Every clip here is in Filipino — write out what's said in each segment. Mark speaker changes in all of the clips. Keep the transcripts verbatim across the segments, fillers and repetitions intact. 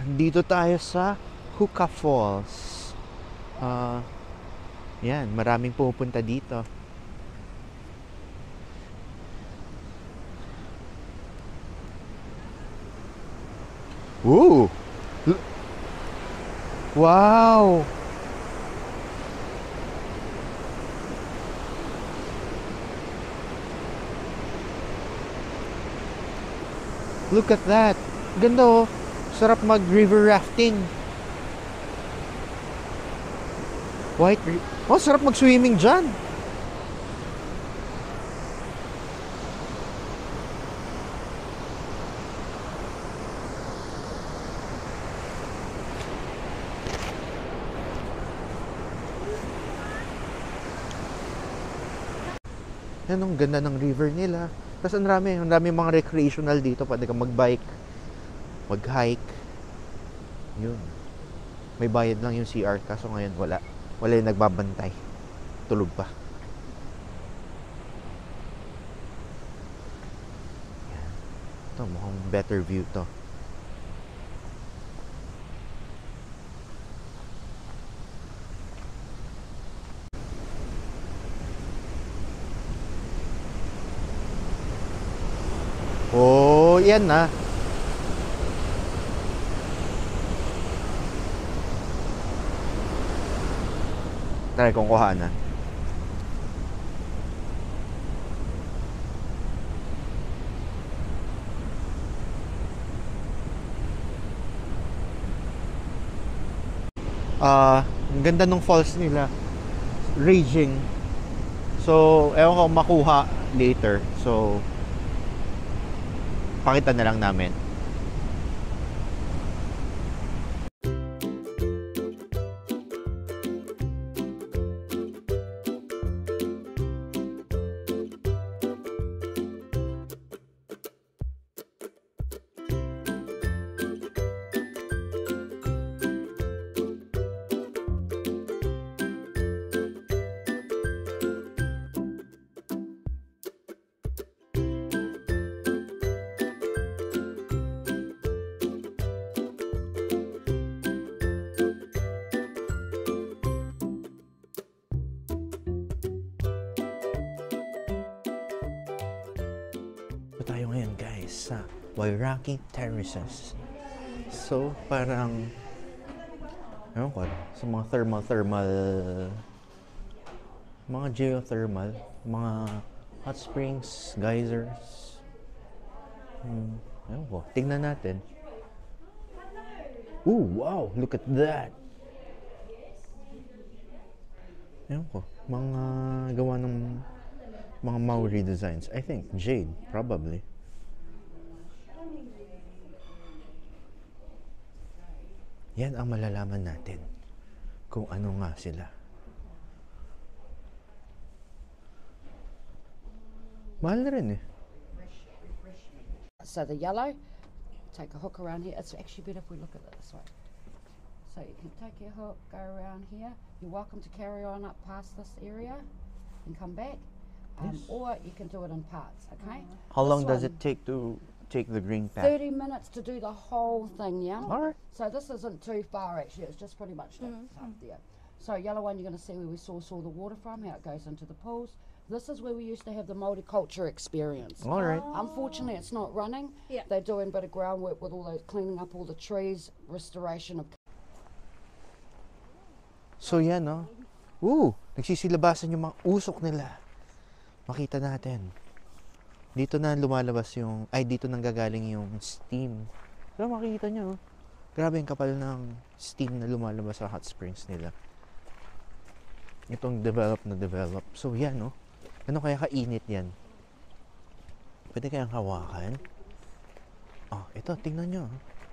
Speaker 1: Dito tayo sa Hookah Falls. Uh, yan, maraming pupunta dito. Ooh! Wow! Look at that! Ganda oh! Sarap mag river rafting. White oh, sarap mag swimming dyan. Yan ang ganda ng river nila. Tapos ang dami, ang dami mga recreational dito. Pwede kang mag-bike, mag-hike. Yun. May bayad lang yung C R, kaso ngayon wala. Wala yung nagbabantay. Tulog pa. Yan. Ito, mukhang better view to. Oh, yan na. Try kong kuhanan. Ah, uh, ang ganda ng falls nila. Raging. So, ewan ko makuha later. So, pakita na lang namin. Tayo ngayon guys sa Wairaki Terraces. So parang ano ko sa mga thermal thermal mga geothermal, mga hot springs, geysers. Hmm, ano ko, tingnan natin. Ooh, wow, look at that. Ano ko, mga gawa ng mga Maori designs. I think jade, probably. Yan ang malalaman natin kung ano nga sila. Mahal na rin eh.
Speaker 2: So the yellow, take a hook around here. It's actually better if we look at it this way. So you can take your hook, go around here. You're welcome to carry on up past this area and come back. Um, yes. Or you can do it in parts, okay?
Speaker 1: How
Speaker 2: this
Speaker 1: long does
Speaker 2: one,
Speaker 1: it take to take the green path?
Speaker 2: thirty minutes to do the whole thing, yeah?
Speaker 1: All right.
Speaker 2: So this isn't too far actually, it's just pretty much mm-hmm. up there. So yellow one, you're going to see where we source all the water from, how it goes into the pools. This is where we used to have the multiculture experience.
Speaker 1: All right.
Speaker 2: Oh. Unfortunately, it's not running.
Speaker 3: Yeah.
Speaker 2: They're doing a bit of groundwork with all those, cleaning up all the trees, restoration of...
Speaker 1: So yan, no? Ooh, nagsisilabasan yung mga usok nila. Makita natin. Dito na lumalabas yung, ay dito nang gagaling yung steam. Pero makikita nyo, grabe yung kapal ng steam na lumalabas sa hot springs nila. Itong develop na develop. So yan, no? Ano kaya kainit yan? Pwede kayang hawakan? Oh, ito, tingnan nyo.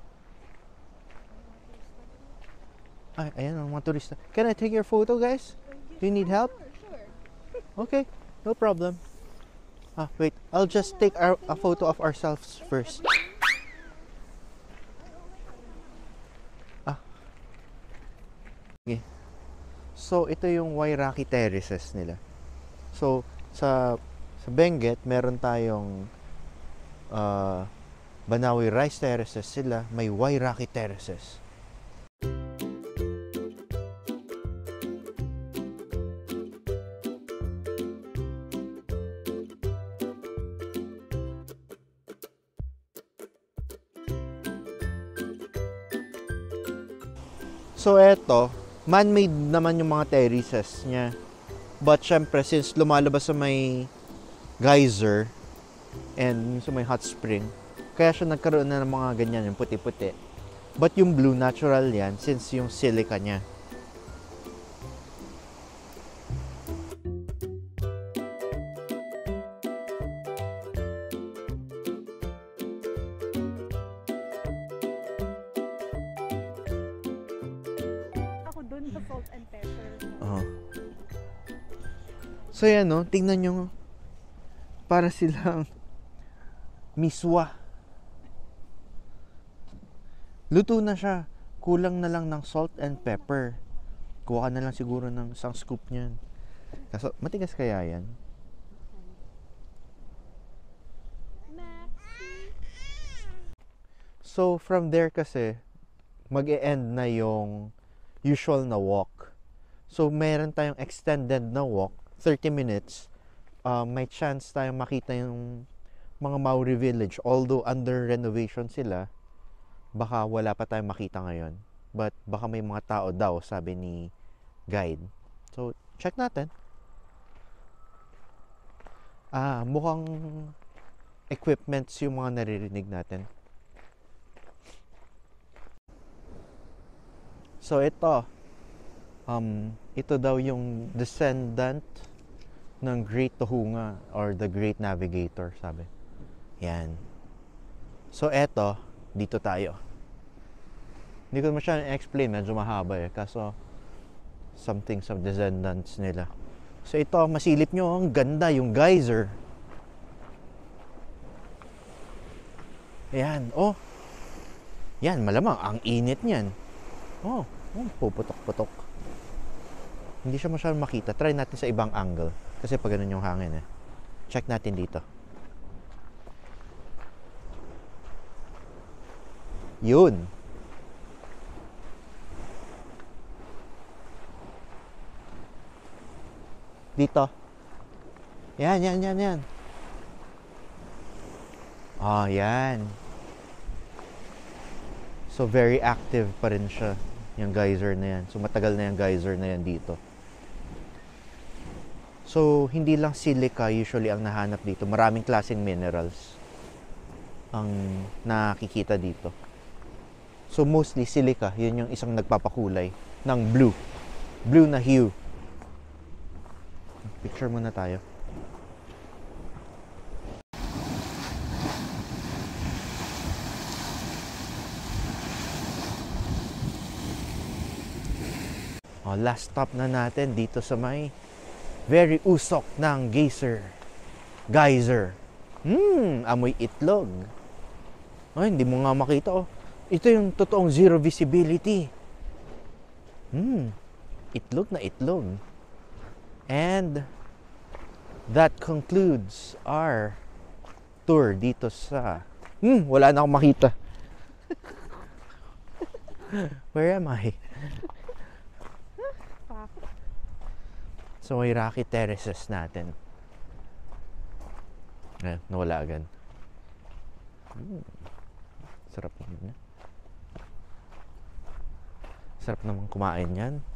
Speaker 1: Ay, ayan ang mga turista. Can I take your photo, guys? Do you need help? Okay. No problem. Ah, wait. I'll just take our, a photo of ourselves first. Ah. Okay. So, ito yung Wairaki Terraces nila. So, sa sa Benguet, meron tayong uh, Banawe Rice Terraces sila, may Wairaki Terraces. So eto, man-made naman yung mga terraces niya. But syempre, since lumalabas sa may geyser and sa may hot spring, kaya siya nagkaroon na ng mga ganyan, yung puti-puti. But yung blue, natural yan since yung silica niya.
Speaker 3: Ako dun sa salt and pepper.
Speaker 1: Oo. So yan no, tingnan nyo, para silang miswa. Luto na siya. Kulang na lang ng salt and pepper. Kuha ka na lang siguro ng isang scoop niyan. Kaso, matigas kaya yan? So, from there kasi, mag-e-end na yung usual na walk. So, meron tayong extended na walk, thirty minutes. Uh, may chance tayong makita yung mga Maori village. Although, under renovation sila, baka wala pa tayong makita ngayon. But, baka may mga tao daw, sabi ni guide. So, check natin. Ah, mukhang equipments yung mga naririnig natin. So, ito. Um, ito daw yung descendant ng Great Tohunga or the Great Navigator, sabi. Yan. So, ito. Dito tayo. Hindi ko masyadong explain, medyo mahaba eh. Kaso, something sa descendants nila. So, ito, masilip nyo, ang ganda, yung geyser. Ayan, oh. Yan, malamang, ang init niyan. Oh, oh, puputok-putok. Hindi siya masyadong makita. Try natin sa ibang angle. Kasi pag ganun yung hangin eh. Check natin dito. Yun. Dito. Yan, yan, yan, yan. Oh, yan. So, very active pa rin siya. Yung geyser na yan. So, matagal na yung geyser na yan dito. So, hindi lang silica usually ang nahanap dito. Maraming klaseng minerals ang nakikita dito. So, mostly silica. Yun yung isang nagpapakulay ng blue. Blue na hue. Picture muna tayo. Oh, last stop na natin dito sa may very usok ng geyser. Geyser. Hmm, amoy itlog. Ay, hindi mo nga makita oh. Ito yung totoong zero visibility. Hmm, itlog na itlog. And that concludes our tour dito sa... Hmm, wala na akong makita. Where am I? So, Wairaki Terraces natin. Eh, nawala agad. Hmm. Sarap naman yan. Sarap naman kumain yan.